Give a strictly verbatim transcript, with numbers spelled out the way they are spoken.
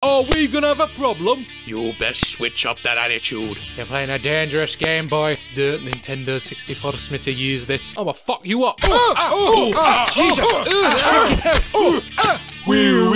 Are we gonna have a problem? You best switch up that attitude. You're playing a dangerous game, boy. The Nintendo sixty-four Smitty use this. I'ma fuck you up. Oh, oh, oh, Jesus. We